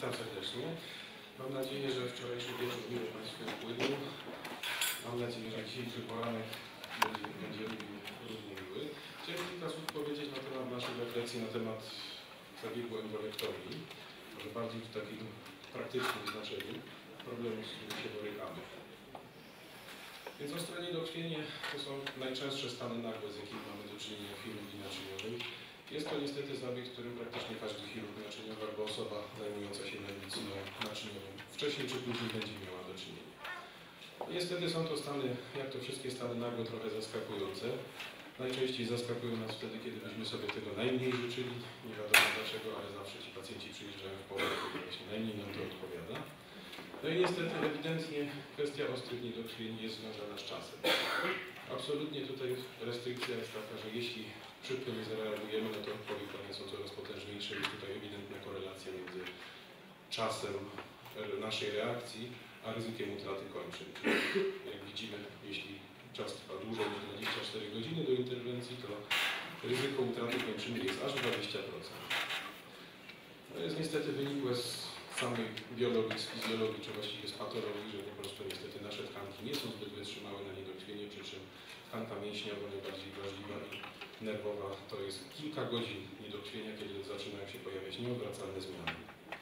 Witam serdecznie. Mam nadzieję, że wczorajszy wieczór miło Państwu wpłynął. Mam nadzieję, że dzisiejszy poranek będzie równie miły. Chciałem kilka słów powiedzieć na temat naszej refleksji na temat zabiegu embolektomii, może bardziej w takim praktycznym znaczeniu problemu, z którym się borykamy. Więc ostre niedokrwienie to są najczęstsze stany nagłe, z jakimi mamy do czynienia w chirurgii naczyniowej. Jest to niestety zabieg, z którym praktycznie każdy chirurg naczyniowy albo osoba zajmująca się medycyną naczyniową wcześniej czy później będzie miała do czynienia. Niestety są to stany, jak to wszystkie stany nagłe, trochę zaskakujące. Najczęściej zaskakują nas wtedy, kiedy byśmy sobie tego najmniej życzyli. Nie wiadomo dlaczego, ale zawsze ci pacjenci przyjeżdżają w porę, kiedy właśnie najmniej nam to odpowiada. No i niestety ewidentnie kwestia ostrych niedokrwień jest związana z czasem. Absolutnie tutaj restrykcja jest taka, że jeśli szybko nie zareagujemy, no to powikłania są coraz potężniejsze. Jest tutaj ewidentna korelacja między czasem naszej reakcji a ryzykiem utraty kończyn. Czyli jak widzimy, jeśli czas trwa dłużej niż 24 godziny do interwencji, to ryzyko utraty kończyny jest aż 20%. To jest niestety wynikłe z samej biologii, z fizjologii, czy właściwie z patologii, że po prostu niestety nasze tkanki nie są zbyt wytrzymałe na niedokrwienie, przy czym tkanka mięśniowa, najbardziej wrażliwa i nerwowa, to jest kilka godzin niedokrwienia, kiedy zaczynają się pojawiać nieodwracalne zmiany.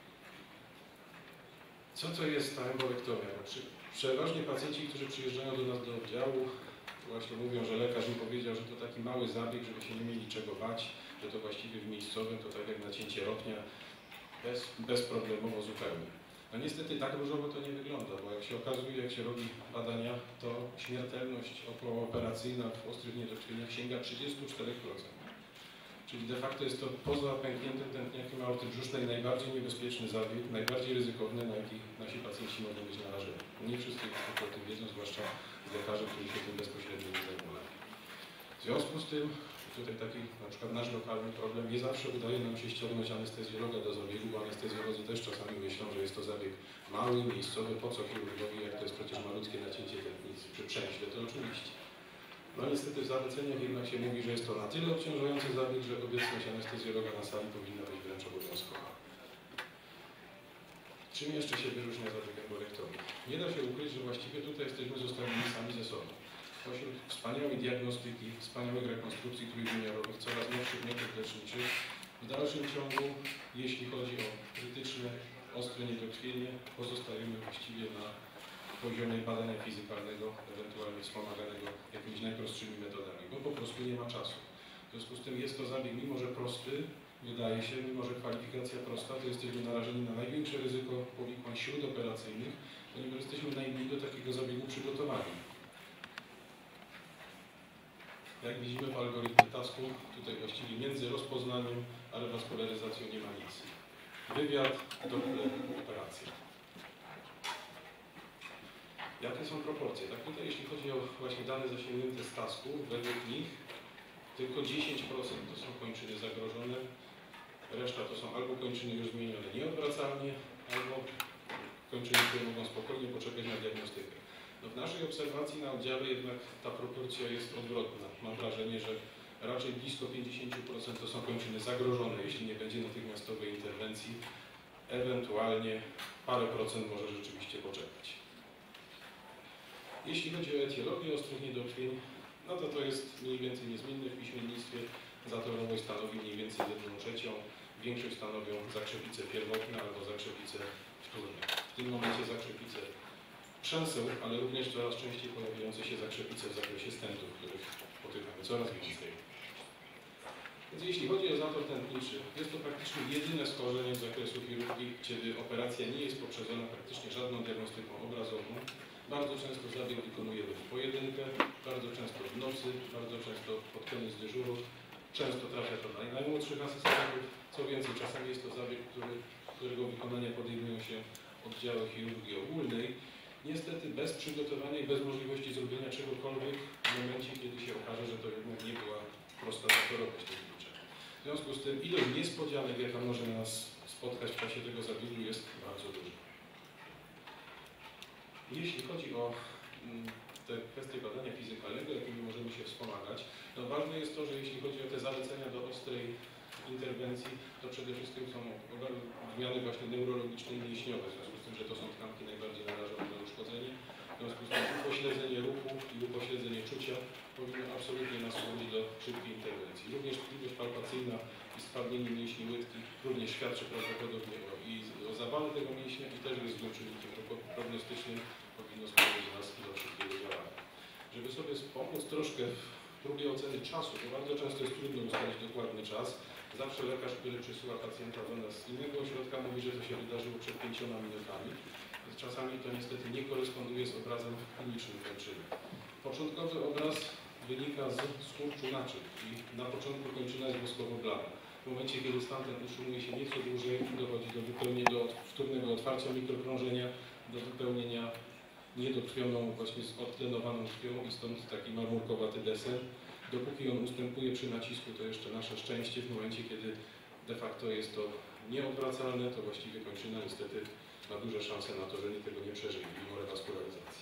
Co to jest ta embolektomia? Przeważnie pacjenci, którzy przyjeżdżają do nas do oddziału, właśnie mówią, że lekarz mi powiedział, że to taki mały zabieg, żeby się nie mieli czego bać, że to właściwie w miejscowym, to tak jak nacięcie rotnia, bezproblemowo zupełnie. No niestety tak różowo to nie wygląda, bo jak się okazuje, jak się robi badania, to śmiertelność okołooperacyjna w ostrych niedokrwieniach sięga 34%. Czyli de facto jest to poza pękniętym tętniakiem aorty brzusznej najbardziej niebezpieczny zabieg, najbardziej ryzykowny, na jaki nasi pacjenci mogą być narażeni. Nie wszyscy niestety o tym wiedzą, zwłaszcza lekarze, którzy się tym bezpośrednio nie zajmują. W związku z tym, tutaj taki na przykład nasz lokalny problem, nie zawsze udaje nam się ściągnąć anestezjologa do zabiegu, bo anestezjolodzy też czasami myślą, że jest to zabieg mały, miejscowy, po co chirurgowi, jak to jest przecież malutkie nacięcie tętnicy przy przęśle, to oczywiście. No niestety w zaleceniach jednak się mówi, że jest to na tyle obciążający zabieg, że obecność anestezjologa na sali powinna być wręcz obowiązkowa. Czym jeszcze się wyróżnia zabieg embolektomii? Nie da się ukryć, że właściwie tutaj jesteśmy zostawieni sami ze sobą. Pośród wspaniałej diagnostyki, wspaniałych rekonstrukcji trójwymiarowych, coraz nowszych metod leczniczych, w dalszym ciągu, jeśli chodzi o krytyczne, ostre niedokrwienie, pozostajemy właściwie na poziomie badania fizykalnego, ewentualnie wspomaganego jakimiś najprostszymi metodami, bo po prostu nie ma czasu. W związku z tym jest to zabieg, mimo że prosty, wydaje się, mimo że kwalifikacja prosta, to jesteśmy narażeni na największe ryzyko powikłań śródoperacyjnych, ponieważ jesteśmy najmniej do takiego zabiegu przygotowani. Jak widzimy w algorytmie TASK-u, tutaj właściwie między rozpoznaniem a rewaskularyzacją nie ma nic. Wywiad, Doppler, operacja. Jakie są proporcje? Tak tutaj, jeśli chodzi o właśnie dane zasięgnięte z TASK-u, według nich tylko 10% to są kończyny zagrożone, reszta to są albo kończyny już zmienione nieodwracalnie, albo kończyny, które mogą spokojnie poczekać na diagnostykę. No w naszej obserwacji na oddziale jednak ta proporcja jest odwrotna. Mam wrażenie, że raczej blisko 50% to są kończyny zagrożone, jeśli nie będzie natychmiastowej interwencji, ewentualnie parę procent może rzeczywiście poczekać. Jeśli chodzi o etiologię ostrych niedokrwień, no to jest mniej więcej niezmienny w piśmiennictwie. Zatorowość stanowi mniej więcej 1/3. Większość stanowią zakrzepice pierwotne albo zakrzepice wtórne. W tym momencie zakrzepice przęseł, ale również coraz częściej pojawiające się zakrzepice w zakresie stentów, których spotykamy coraz więcej. Więc jeśli chodzi o zator tętniczy, jest to praktycznie jedyne schorzenie z zakresu chirurgii, kiedy operacja nie jest poprzedzona praktycznie żadną diagnostyką obrazową. Bardzo często zabieg wykonujemy w pojedynkę, bardzo często w nocy, bardzo często pod koniec dyżuru. Często trafia to na najmłodszych asystentów. Co więcej, czasami jest to zabieg, którego wykonania podejmują się oddziały chirurgii ogólnej. Niestety bez przygotowania i bez możliwości zrobienia czegokolwiek w momencie, kiedy się okaże, że to jednak nie była prosta zatorowość tętnicza. W związku z tym ilość niespodzianek, jaka może nas spotkać w czasie tego zabiegu, jest bardzo duża. Jeśli chodzi o te kwestie badania fizykalnego, jakimi możemy się wspomagać, no ważne jest to, że jeśli chodzi o te zalecenia do ostrej interwencji to przede wszystkim są zmiany właśnie neurologiczne i mięśniowe, w związku z tym, że to są tkanki najbardziej narażone na uszkodzenie. W związku z tym upośledzenie ruchu i upośledzenie czucia powinno absolutnie nas skłonić do szybkiej interwencji. Również tkliwość palpacyjna i spadnienie mięśni łydki również świadczy prawdopodobnie o zawale tego mięśnia i też jest złym czynnikiem prognostycznym, powinno skłonić nas do szybkiego działania. Żeby sobie pomóc troszkę w próbie oceny czasu, bo bardzo często jest trudno ustalić dokładny czas, zawsze lekarz, który przysyła pacjenta do nas z innego ośrodka, mówi, że to się wydarzyło przed 5 minutami. Czasami to niestety nie koresponduje z obrazem klinicznym kończyny. Początkowy obraz wynika z skurczu naczyń i na początku kończyna jest woskowo-blada. W momencie, kiedy stan ten utrzymuje się nieco dłużej, dochodzi do wtórnego otwarcia mikrokrążenia, do wypełnienia niedokrwioną, właśnie odtlenowaną krwią i stąd taki marmurkowaty desen. Dopóki on ustępuje przy nacisku, to jeszcze nasze szczęście. W momencie, kiedy de facto jest to nieodwracalne, to właściwie kończyna niestety ma duże szanse na to, że nikt tego nie przeżyje, mimo rewaskularyzacji.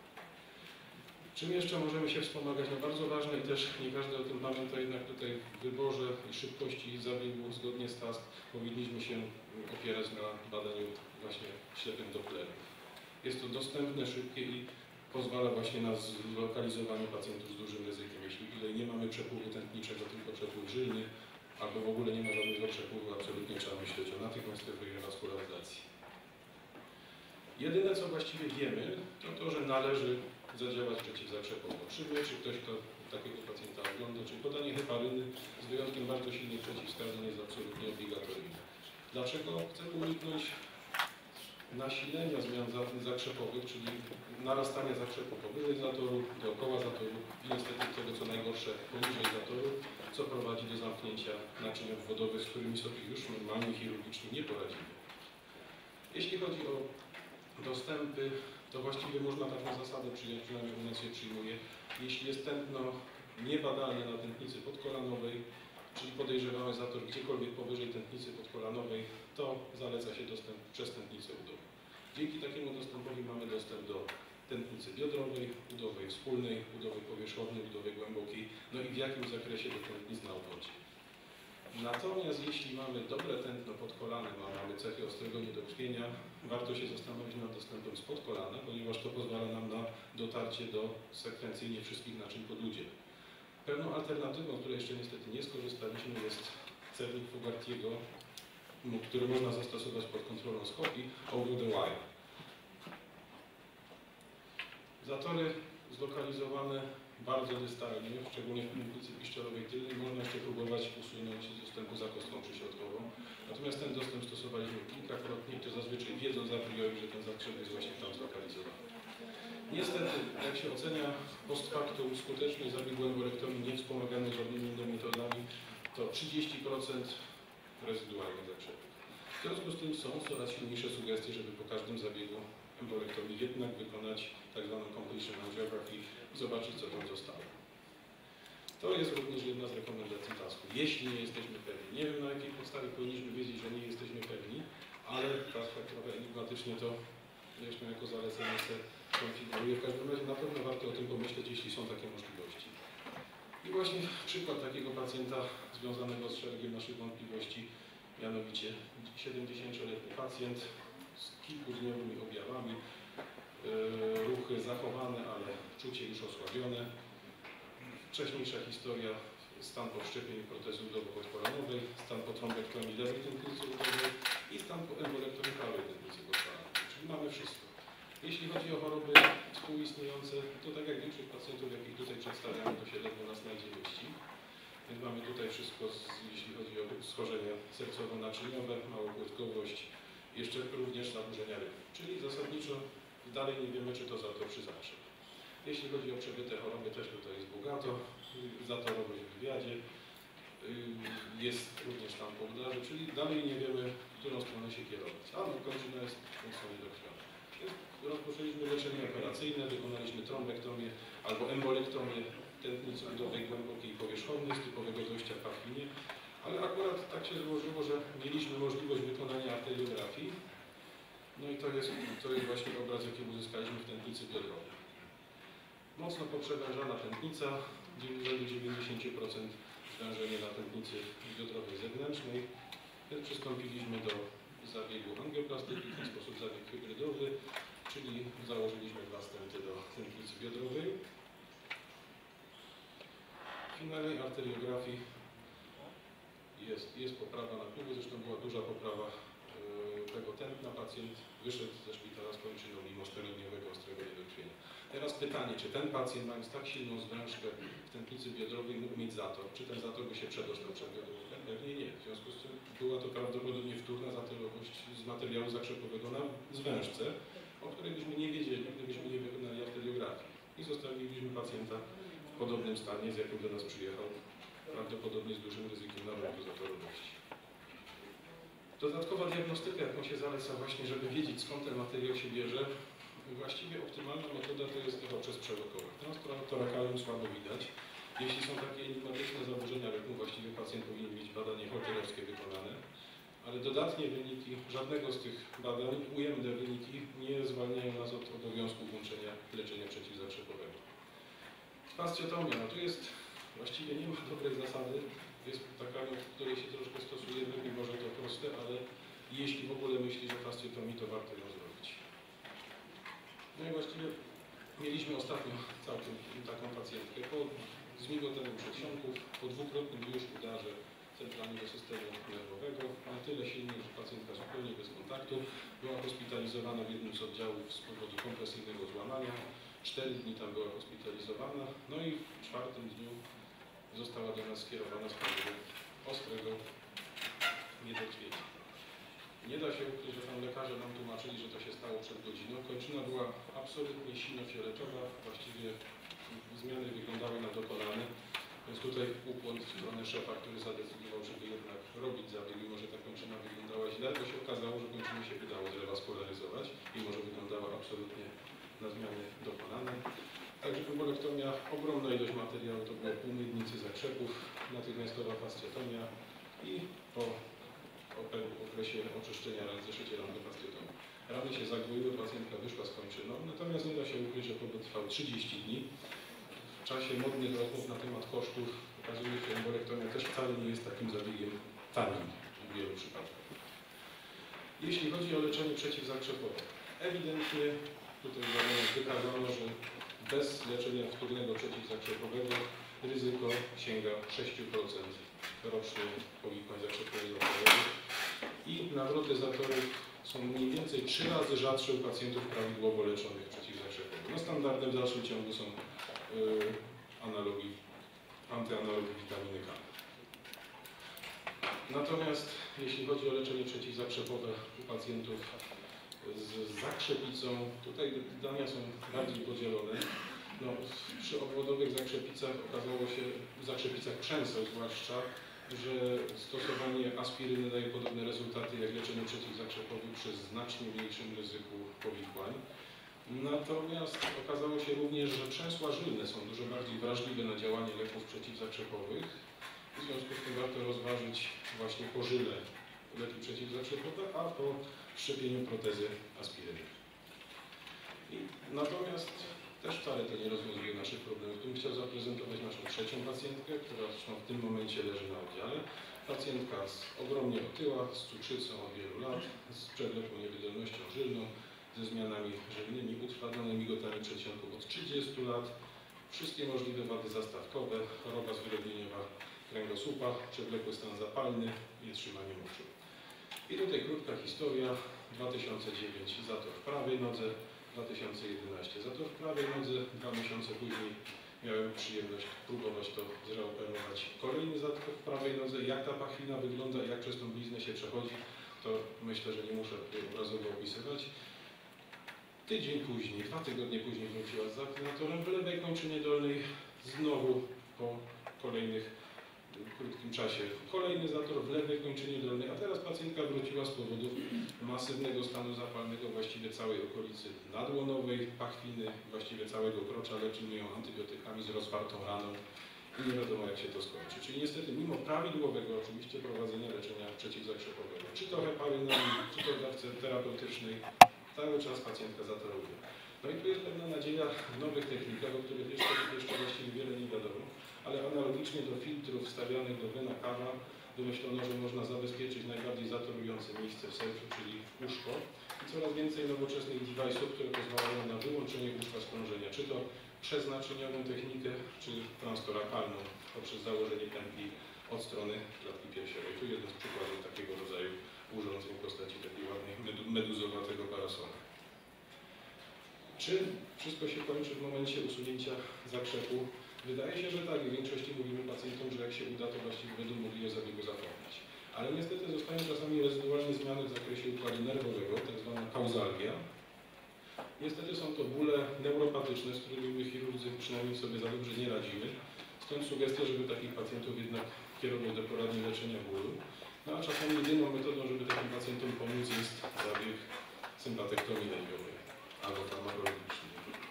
Czym jeszcze możemy się wspomagać? No bardzo ważne i też nie każdy o tym pamięta, jednak tutaj w wyborze i szybkości zabiegu zgodnie z TASC powinniśmy się opierać na badaniu właśnie ślepym Dopplera. Jest to dostępne, szybkie i pozwala właśnie na zlokalizowanie pacjentów z dużym ryzykiem. Jeśli tutaj nie mamy przepływu tętniczego, tylko przepływ żylny, albo w ogóle nie ma żadnego przepływu, absolutnie trzeba myśleć o natychmiastowej rewaskularyzacji. Jedyne, co właściwie wiemy, to to, że należy zadziałać przeciwzakrzepowo. Czy wie, czy ktoś, kto takiego pacjenta ogląda, czy podanie heparyny z wyjątkiem bardzo silnych przeciwwskazań jest absolutnie obligatoryjne. Dlaczego? Chcemy uniknąć nasilenia zmian zakrzepowych, czyli narastania zakrzepu powyżej zatoru, dookoła zatoru i niestety tego, co najgorsze, poniżej zatoru, co prowadzi do zamknięcia naczyń obwodowych, z którymi sobie już normalnie chirurgicznie nie poradzimy. Jeśli chodzi o dostępy, to właściwie można taką zasadę przyjąć, przynajmniej u nas się przyjmuje. Jeśli jest tętno niebadalne na tętnicy podkolanowej, czyli podejrzewamy zator gdziekolwiek powyżej tętnicy podkolanowej, to zaleca się dostęp przez tętnicę udową. Dzięki takiemu dostępowi mamy dostęp do tętnicy biodrowej, udowej wspólnej, udowej powierzchownej, udowej głębokiej, no i w jakim zakresie do tętnic na obwodzie. Natomiast jeśli mamy dobre tętno pod kolanem, a mamy cechy ostrego niedokrwienia, warto się zastanowić nad dostępem spod kolana, ponieważ to pozwala nam na dotarcie do sekwencyjnie wszystkich naczyń podłudzia. Pewną alternatywą, z której jeszcze niestety nie skorzystaliśmy, jest cewnik Fogartiego, który można zastosować pod kontrolą skopii over the wire. Zatory zlokalizowane bardzo dystalnie, szczególnie w tętnicy piszczelowej tylnej, można jeszcze próbować usunąć z dostępu za kostką przyśrodkową. Natomiast ten dostęp stosowaliśmy kilkakrotnie i to zazwyczaj wiedząc a priori, że ten zakrzew jest właśnie tam zlokalizowany. Niestety, jak się ocenia post factum skuteczność zabiegu embolektomii niewspomaganej żadnymi innymi metodami, to 30% rezydualnych zakrzepów. W związku z tym są coraz silniejsze sugestie, żeby po każdym zabiegu embolektomii jednak wykonać tak zwaną completion angiography i zobaczyć, co tam zostało. To jest również jedna z rekomendacji TASC-u. Jeśli nie jesteśmy pewni, nie wiem na jakiej podstawie powinniśmy wiedzieć, że nie jesteśmy pewni, ale TASC tak trochę enigmatycznie to jeszcze jako zalecenie konfiguruje. W każdym razie na pewno warto o tym pomyśleć, jeśli są takie możliwości. I właśnie przykład takiego pacjenta związanego z szeregiem naszych wątpliwości, mianowicie 70-letni pacjent z kilkudniowymi objawami, ruchy zachowane, ale czucie już osłabione. Wcześniejsza historia, stan po wszczepieniu protezy udowo-podkolanowej, stan po trombektomii lewej tętnicy udowej i stan po embolektomii prawej tętnicy podkolanowej. Czyli mamy wszystko. Jeśli chodzi o choroby współistniejące, to tak jak większość pacjentów, jakich tutaj przedstawiamy, to się ledwo nas znajdzie mieści. Więc mamy tutaj wszystko, jeśli chodzi o schorzenia sercowo-naczyniowe, małopłytkowość, jeszcze również zaburzenia rytmu. Czyli zasadniczo dalej nie wiemy, czy to zator, czy zakrzew. Jeśli chodzi o przebyte choroby, też tutaj jest bogato, zatorowość w wywiadzie, jest również tam po udarze, czyli dalej nie wiemy, w którą stronę się kierować. A no, kończyna jest mocno niedokrwiona. Rozpoczęliśmy leczenie operacyjne, wykonaliśmy trombektomię albo embolektomię tętnicy udowej głębokiej i powierzchownej z typowego dojścia w pachwinie, ale akurat tak się złożyło, że mieliśmy możliwość wykonania arteriografii. No i to jest właśnie obraz, jaki uzyskaliśmy w tętnicy biodrowej. Mocno poprzewężana tętnica, rzędu 90% sprężenie na tętnicy biodrowej zewnętrznej. Więc przystąpiliśmy do zabiegu angioplastyki, w ten sposób zabieg hybrydowy, czyli założyliśmy 2 stenty do tętnicy biodrowej. W finalnej arteriografii jest poprawa napływu, zresztą była duża poprawa tego tętna. Pacjent wyszedł ze szpitala z kończyną mimo 4-dniowego ostrego niedokrwienia. Teraz pytanie, czy ten pacjent, mając tak silną zwrężkę w tętnicy biodrowej, mógł mieć zator? Czy ten zator by się przedostał przed biodrówkę? Pewnie nie. W związku z tym była to prawdopodobnie wtórna zatorowość z materiału zakrzepowego na zwężce, o której byśmy nie wiedzieli, gdybyśmy nie wykonali arteriografii. I zostawiliśmy pacjenta w podobnym stanie, z jakim do nas przyjechał, prawdopodobnie z dużym ryzykiem nawrotu zatorowości. Dodatkowa diagnostyka, jaką się zaleca właśnie, żeby wiedzieć, skąd ten materiał się bierze, właściwie optymalna metoda to jest echo przez przelotowe. Transport torakalnym słabo widać. Jeśli są takie enigmatyczne zaburzenia rytmu, właściwie pacjent powinien mieć badanie holterowskie wykonane, ale dodatnie wyniki żadnego z tych badań, ujemne wyniki, nie zwalniają nas od obowiązku włączenia leczenia przeciwzakrzepowego. Fasciotomia, no tu jest, właściwie nie ma dobrej zasady, jest taka, w której się troszkę stosujemy, mimo że to proste, ale jeśli w ogóle myśli, że fasciotomii, to warto ją zrobić. No i właściwie mieliśmy ostatnio całkiem taką pacjentkę po zmigotaniu przedsionków, po 2-krotnym już udarze centralnego systemu nerwowego, na tyle silny, że pacjentka zupełnie bez kontaktu była hospitalizowana w jednym z oddziałów z powodu kompresyjnego złamania. 4 dni tam była hospitalizowana, no i w 4. dniu została do nas skierowana z powodu ostrego niedokrwienia. Nie da się ukryć, że tam lekarze nam tłumaczyli, że to się stało przed godziną. Kończyna była absolutnie sino-fioletowa, właściwie zmiany wyglądały na dokonane. Więc tutaj ukłon w stronę szefa, który zadecydował, żeby jednak robić zabieg, mimo że ta kończyna wyglądała źle, bo się okazało, że kończynę się udało zrewaskularyzować, mimo że wyglądała absolutnie na zmiany dokonane. Także tubolektomia, ogromna ilość materiału, to było pół miednicy zakrzepów, natychmiastowa fasciotomia i po okresie oczyszczenia ran, zeszycie ran do fasciotomii. Rany się zagłoiły, pacjentka wyszła z kończyną, natomiast nie da się ukryć, że pobyt trwał 30 dni. W czasie modnych rozmów na temat kosztów okazuje się, że embolektomia też wcale nie jest takim zabiegiem tanim w wielu przypadkach. Jeśli chodzi o leczenie przeciwzakrzepowe, ewidentnie tutaj wykazano, że bez leczenia wtórnego przeciwzakrzepowego ryzyko sięga 6% rocznie powikłań zakrzepowo-zapalnych i nawroty zatorów są mniej więcej 3 razy rzadsze u pacjentów prawidłowo leczonych przeciwzakrzepowo. No standardem w dalszym ciągu są antyanalogi witaminy K. Natomiast jeśli chodzi o leczenie przeciwzakrzepowe u pacjentów z zakrzepicą, tutaj dania są bardziej podzielone. No, przy obwodowych zakrzepicach okazało się, w zakrzepicach przęseł zwłaszcza, że stosowanie aspiryny daje podobne rezultaty jak leczenie przeciwzakrzepowe przy znacznie mniejszym ryzyku powikłań. Natomiast okazało się również, że przęsła żylne są dużo bardziej wrażliwe na działanie leków przeciwzakrzepowych. W związku z tym warto rozważyć właśnie po żyle leki przeciwzakrzepowe, a po wszczepieniu protezy aspiryny. Natomiast też wcale to nie rozwiązuje naszych problemów. Tu bym chciał zaprezentować naszą 3. pacjentkę, która zresztą w tym momencie leży na oddziale. Pacjentka ogromnie otyła, z cukrzycą od wielu lat, z przewlekłą niewydolnością żylną, ze zmianami żylnymi, utrwalonymi migotami przedsionków od 30 lat, wszystkie możliwe wady zastawkowe, choroba zwyrodnieniowa kręgosłupa, przewlekły stan zapalny i trzymanie moczu. I tutaj krótka historia, 2009 zator w prawej nodze, 2011 zator w prawej nodze, 2 miesiące później miałem przyjemność próbować to zreoperować. Kolejny zator w prawej nodze, jak ta pachwina wygląda, jak przez tą bliznę się przechodzi, to myślę, że nie muszę tutaj obrazowo opisywać. Tydzień później, 2 tygodnie później wróciła z zatorem w lewej kończynie dolnej, znowu po kolejnych krótkim czasie kolejny zator w lewej kończynie dolnej, a teraz pacjentka wróciła z powodu masywnego stanu zapalnego właściwie całej okolicy nadłonowej, pachwiny, właściwie całego krocza, leczymy ją antybiotykami z rozwartą raną i nie wiadomo jak się to skończy. Czyli niestety mimo prawidłowego oczywiście prowadzenia leczenia przeciwzakrzepowego, czy to heparyną, czy to w dawce terapeutycznej, cały czas pacjentka zatoruje. No i tu jest pewna nadzieja w nowych technikach, o których jeszcze właściwie wiele nie wiadomo, ale analogicznie do filtrów wstawianych do wena kawa wymyślono, że można zabezpieczyć najbardziej zatorujące miejsce w sercu, czyli uszko, i coraz więcej nowoczesnych device'ów, które pozwalają na wyłączenie uszka z krążenia, czy to przez naczyniową technikę, czy transtorakalną, poprzez założenie pętli od strony klatki piersiowej. Tu jeden z przykładów takiego rodzaju urządzeń w postaci takiej ładnej meduzowatego parasola. Czy wszystko się kończy w momencie usunięcia zakrzepu? Wydaje się, że tak. W większości mówimy pacjentom, że jak się uda, to właściwie będą mogli o zabiegu zapomnieć. Ale niestety zostają czasami rezydualne zmiany w zakresie układu nerwowego, tak zwana kauzalgia. Niestety są to bóle neuropatyczne, z którymi my chirurdzy przynajmniej sobie za dobrze nie radzimy. Stąd sugestia, żeby takich pacjentów jednak kierować do poradni leczenia bólu. No a czasami jedyną metodą, żeby takim pacjentom pomóc, jest zabieg sympatektomii lędźwiowej albo farmakologiczny.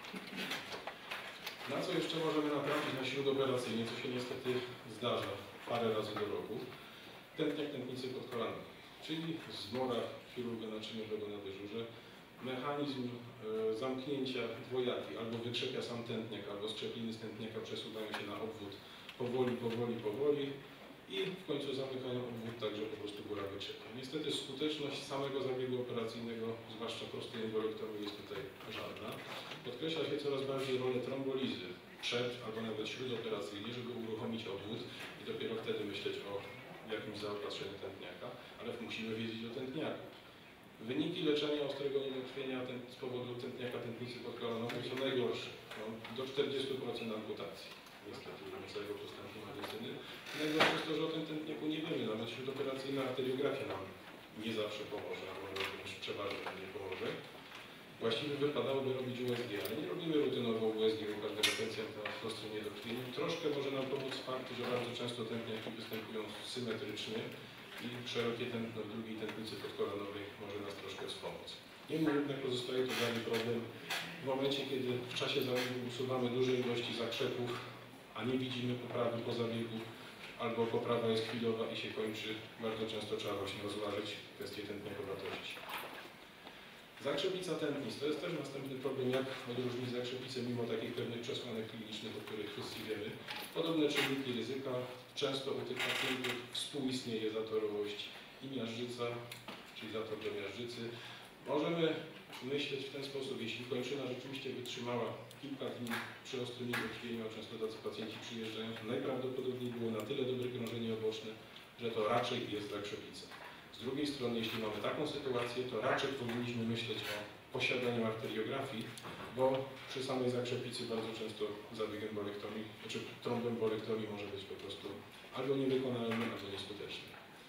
Na co jeszcze możemy natrafić na śródoperacyjnie, co się niestety zdarza parę razy do roku? Tętniak tętnicy podkolanej, czyli zmora chirurga naczyniowego na dyżurze. Mechanizm zamknięcia dwojaki, albo wykrzepia sam tętniak, albo skrzepiny z tętniaka przesuwają się na obwód powoli i w końcu zamykają obwód tak, że po prostu góra wykrzepia. Niestety skuteczność samego zabiegu operacyjnego, zwłaszcza prostej embolektomii, jest tutaj żadna. Podkreśla się coraz bardziej rolę trombolizy przed albo nawet śródoperacyjnie, żeby uruchomić obwód i dopiero wtedy myśleć o jakimś zaopatrzeniu tętniaka, ale musimy wiedzieć o tętniaku. Wyniki leczenia ostrego niedokrwienia z powodu tętniaka tętnicy podkolonowej są najgorsze, do 40% amputacji. Niestety, dla całego postępu medycyny. Najgorsze jest to, że o tym tętniaku nie wiemy, nawet śródoperacyjna arteriografia nam nie zawsze pomoże, albo wręcz przeważnie nam nie pomoże. Właściwie wypadałoby robić USG, ale nie robimy rutynowo USG u każdego pacjenta w ostrym niedokrwieniu. Troszkę może nam pomóc fakt, że bardzo często tętniaki występują symetrycznie i szerokie tętno w drugiej tętnicy podkolonowej może nas troszkę wspomóc. Niemniej jednak pozostaje to dalej problem w momencie, kiedy w czasie zabiegu usuwamy duże ilości zakrzepów, a nie widzimy poprawy po zabiegu, albo poprawa jest chwilowa i się kończy. Bardzo często trzeba właśnie rozważyć kwestię tętniakowatości. Zakrzepica tętnic to jest też następny problem, jak odróżnić zakrzepicę mimo takich pewnych przesłanek klinicznych, o których wszyscy wiemy. Podobne czynniki ryzyka. Często u tych pacjentów współistnieje zatorowość i miażdżyca, czyli zator do miażdżycy. Możemy myśleć w ten sposób, jeśli kończyna rzeczywiście wytrzymała kilka dni przy ostrym niedokrwieniu, a często tacy pacjenci przyjeżdżają, to najprawdopodobniej było na tyle dobre krążenie oboczne, że to raczej jest zakrzepica. Z drugiej strony, jeśli mamy taką sytuację, to raczej powinniśmy myśleć o posiadaniu arteriografii, bo przy samej zakrzepicy bardzo często zabieg embolektomii, czy tromboembolektomii może być po prostu albo niewykonalny, albo nieskuteczny.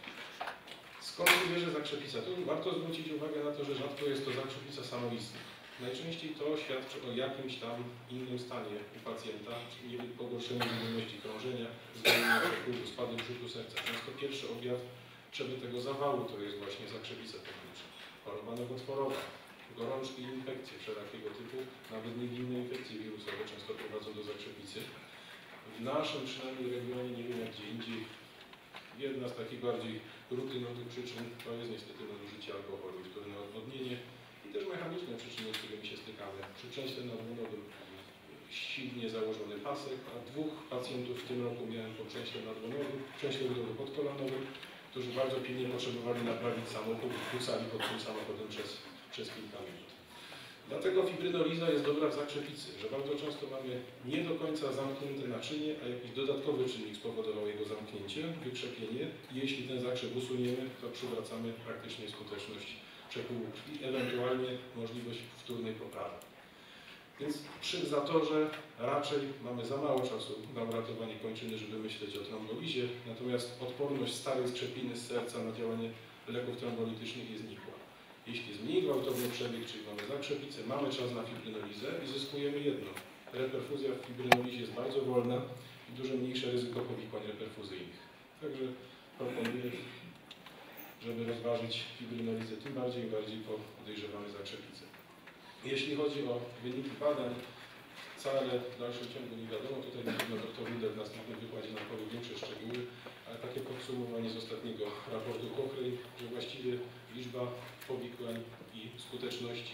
Skąd się bierze zakrzepica? Tu warto zwrócić uwagę na to, że rzadko jest to zakrzepica samoistna. Najczęściej to świadczy o jakimś tam innym stanie u pacjenta, czyli pogorszeniu wydolności krążenia, zwolnienia przepływu, spadu wrzutu serca. Często pierwszy objaw przebytego zawału to jest właśnie zakrzepica tętnicza. Choroba nowotworowa, gorączki i infekcje wszelakiego typu, nawet niewinne infekcje wirusowe często prowadzą do zakrzepicy. W naszym przynajmniej regionie, nie wiem jak gdzie indziej, jedna z takich bardziej rutynowych przyczyn to jest niestety nadużycie alkoholu i wtórne odwodnienie i też mechaniczne przyczyny, z którymi się stykamy. Przy przęśle nadłonowym silnie założony pasek, a 2 pacjentów w tym roku miałem po przęśle nadłonowym, przęśle podkolanowym, którzy bardzo pilnie potrzebowali naprawić samochód, wrzucali pod tym samochodem przez kilka minut. Dlatego fibrynoliza jest dobra w zakrzepicy, że bardzo często mamy nie do końca zamknięte naczynie, a jakiś dodatkowy czynnik spowodował jego zamknięcie, wykrzepienie. Jeśli ten zakrzep usuniemy, to przywracamy praktycznie skuteczność przepływu krwi, ewentualnie możliwość wtórnej poprawy. Więc przy zatorze raczej mamy za mało czasu na uratowanie kończyny, żeby myśleć o trombolizie, natomiast odporność starej skrzepiny z serca na działanie leków trombolitycznych jest nikła. Jeśli jest mniej gwałtowny przebieg, czyli mamy zakrzepicę, mamy czas na fibrynolizę i zyskujemy jedno. Reperfuzja w fibrynolizie jest bardzo wolna i dużo mniejsze ryzyko powikłań reperfuzyjnych. Także proponuję, żeby rozważyć fibrynolizę tym bardziej po podejrzewanej zakrzepicy. Jeśli chodzi o wyniki badań, wcale w dalszym ciągu nie wiadomo. Tutaj na pewno dr Willer w następnym wykładzie nam powie większe szczegóły, ale takie podsumowanie z ostatniego raportu Cochrane, że właściwie liczba powikłań i skuteczności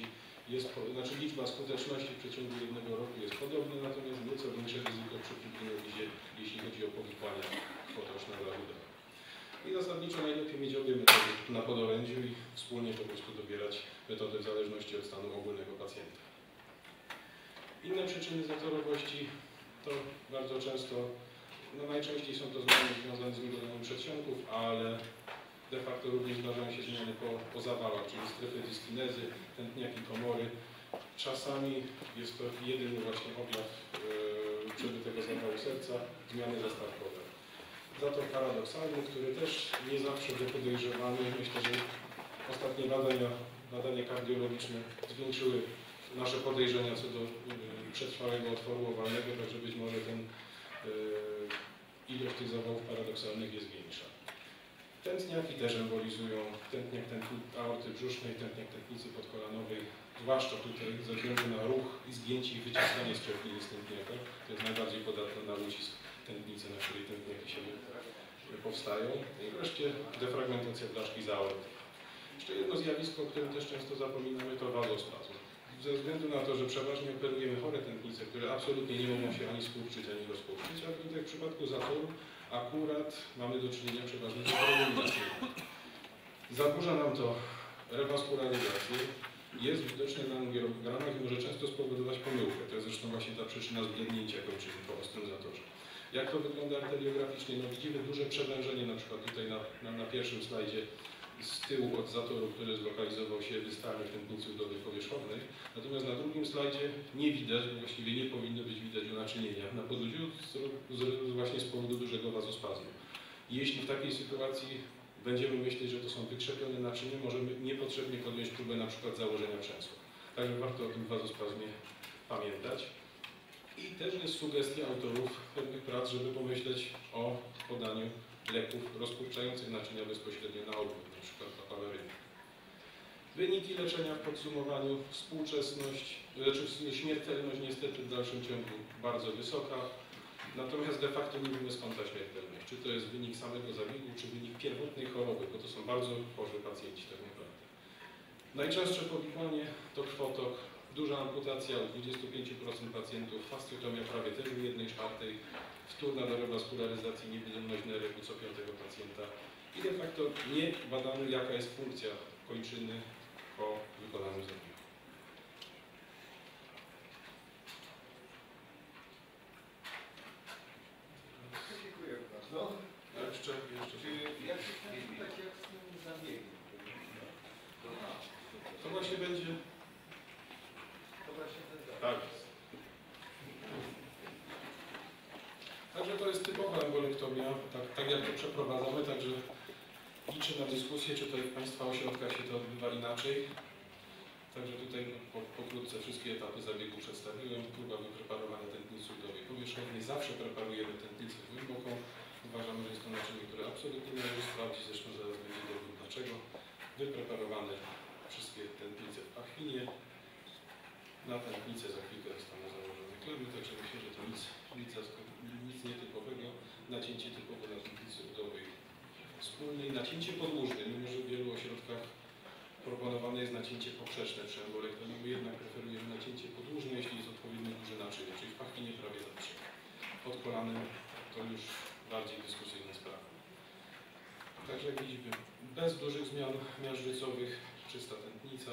znaczy liczba skuteczności w przeciągu jednego roku jest podobna, natomiast nieco większe ryzyko przy pigmenowizie, jeśli chodzi o powikłania krwotoczno-zawodowe. I zasadniczo najlepiej mieć obie metody na podorędziu i wspólnie po prostu dobierać metody w zależności od stanu ogólnego pacjenta. Inne przyczyny zatorowości to bardzo często, najczęściej są to zmiany związane z wygoleniem przedsionków, ale de facto również zdarzają się zmiany po zawałach, czyli strefy dyskinezy, tętniaki komory. Czasami jest to jedyny właśnie objaw przebytego zawału serca, zmiany zastawkowe. Zator paradoksalny, który też nie zawsze był podejrzewany. Myślę, że ostatnie badania kardiologiczne zwiększyły nasze podejrzenia co do przetrwałego otworu owalnego, także być może ilość tych zawałów paradoksalnych jest większa. Tętniaki też embolizują, tętniak aorty brzusznej, tętniak tętnicy podkolanowej, zwłaszcza tutaj ze względu na ruch i zgięcie i wyciskanie skrzepniny z tętniaka. To jest najbardziej podatne na ucisk tętnicy, na której tętniaki się powstają. I wreszcie defragmentacja blaszki z aorty. Jeszcze jedno zjawisko, o którym też często zapominamy, to wazospazm. Ze względu na to, że przeważnie operujemy chore tętnice, które absolutnie nie mogą się ani skurczyć, ani rozpuszczyć, ale tutaj w przypadku zatoru akurat mamy do czynienia przeważnie z chorobymi naczyniami. Zaburza nam to rewaskularyzację, jest widoczne na angiogramach i może często spowodować pomyłkę. To jest zresztą właśnie ta przyczyna zblednięcia kończyny po ostrym zatorze. Jak to wygląda arteriograficznie? No widzimy duże przewężenie, na przykład tutaj na pierwszym slajdzie z tyłu od zatoru, który zlokalizował się dystalnie w tętnicy udowej powierzchownej. Natomiast na drugim slajdzie nie widać, właściwie nie powinno być widać unaczynienia na podudziu właśnie z powodu dużego wazospazmu. Jeśli w takiej sytuacji będziemy myśleć, że to są wykrzepione naczynia, możemy niepotrzebnie podjąć próbę na przykład założenia przęsła. Także warto o tym wazospazmie pamiętać. I też jest sugestia autorów pewnych prac, żeby pomyśleć o podaniu leków rozkurczających naczynia bezpośrednio na obwód, na przykład papaleryny. Wyniki leczenia w podsumowaniu, współczesność, śmiertelność niestety w dalszym ciągu bardzo wysoka, natomiast de facto nie wiemy skąd ta śmiertelność. Czy to jest wynik samego zabiegu, czy wynik pierwotnej choroby, bo to są bardzo chorzy pacjenci tak naprawdę. Najczęstsze powikłanie to krwotok, duża amputacja u 25% pacjentów, fascjotomia prawie też u 1/4, wtórna do rewaskularyzacji, niewydolność nerek u co 5. pacjenta i de facto nie badamy, jaka jest funkcja kończyny po wykonaniu zabiegu. Dziękuję bardzo. Jeszcze Jak się tak jak z tym zabiegiem? to właśnie będzie. To właśnie ten zabieg. Tak. Także to jest typowa embolektomia, tak jak to przeprowadzamy, także liczę na dyskusję, czy tutaj w Państwa ośrodkach się to odbywa inaczej. Także tutaj pokrótce wszystkie etapy zabiegu przedstawiłem. Próba wypreparowania tętnicy udowej powierzchownej. Zawsze preparujemy tętnicę głęboką. Uważamy, że jest to naczynie, które absolutnie należy sprawdzić, zresztą zaraz będzie dowód dlaczego. Wypreparowane wszystkie tętnice w pachwinie. Na tętnicę za chwilkę zostaną założone klemy, także myślę, że to nic nietypowego. Nacięcie typowe na tętnicy udowej wspólnej. Nacięcie podłużne, mimo że w wielu ośrodkach proponowane jest nacięcie poprzeczne przy embolektomii, my jednak preferujemy nacięcie podłużne, jeśli jest odpowiednio duże naczynie, czyli w pachwinie prawie zawsze. Pod kolanem to już bardziej dyskusyjna sprawa. Także jak widzimy, bez dużych zmian miażdżycowych, czysta tętnica.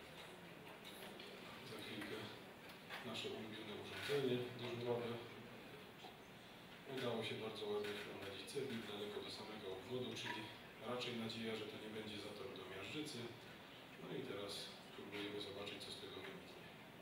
Za chwilkę nasze ulubione urządzenie dyżurowe. Udało się bardzo ładnie wprowadzić cewnik daleko do samego obwodu, czyli raczej nadzieja, że to nie będzie zator do miażdżycy. No i teraz próbujemy zobaczyć, co z tego wyniknie.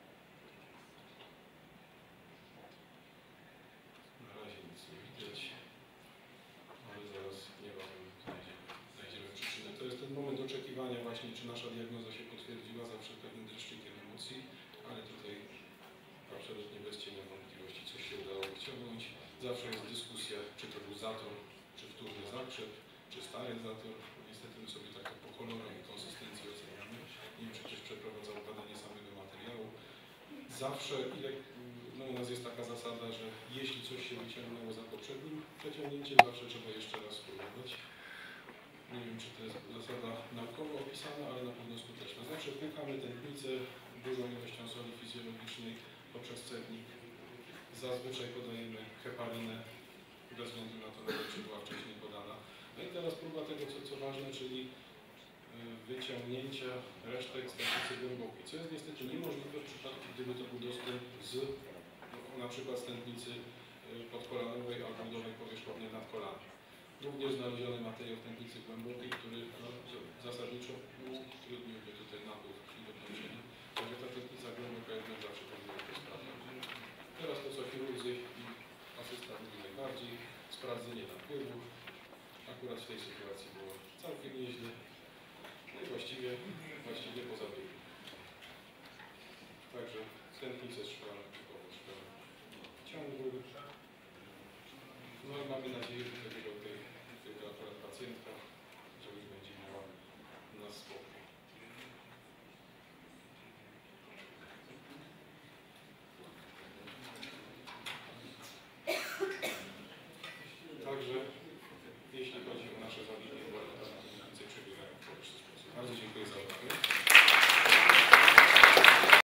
Na razie nic nie widać, ale zaraz niebawem znajdziemy przyczynę. To jest ten moment oczekiwania właśnie, czy nasza diagnoza się potwierdziła, zawsze pewnym dreszczykiem emocji, ale tutaj absolutnie bez cienia wątpliwości coś się udało wyciągnąć. Zawsze jest dyskusja, czy to był zator, czy wtórny zakrzep, czy stary zator. Niestety my sobie tak to po kolorach i konsystencji oceniamy. Nie wiem, czy ktoś przeprowadzał badanie samego materiału. Zawsze, u nas jest taka zasada, że jeśli coś się wyciągnęło za poprzednim przeciągnięciem, zawsze trzeba jeszcze raz spróbować. Nie wiem, czy to jest zasada naukowo opisana, ale na pewno skuteczna. Zawsze płukamy tętnicę dużą ilością soli fizjologicznej poprzez cennik. Zazwyczaj podajemy heparynę, bez względu na to, czy była wcześniej podana. No i teraz próba tego, co ważne, czyli wyciągnięcia resztek z tętnicy głębokiej, co jest niestety niemożliwe w przypadku, gdyby to był dostęp z na przykład z tętnicy podkolanowej albo udowej powierzchownej nad kolanem. Również znaleziony materiał w tętnicy głębokiej, który zasadniczo utrudniłby tutaj napływ i dokończenie. Także ta tętnica głęboka jednak zawsze powinna być sprawdzona. Teraz to, co chirurdzy i asysta mówi najbardziej, sprawdzenie napływu. Akurat w tej sytuacji było całkiem nieźle. No i właściwie po zabiegu. Także tętnice szklane, typowo szklane ciągły. No i mamy nadzieję, że tego akurat pacjentka, że już będzie miała u nas spokój.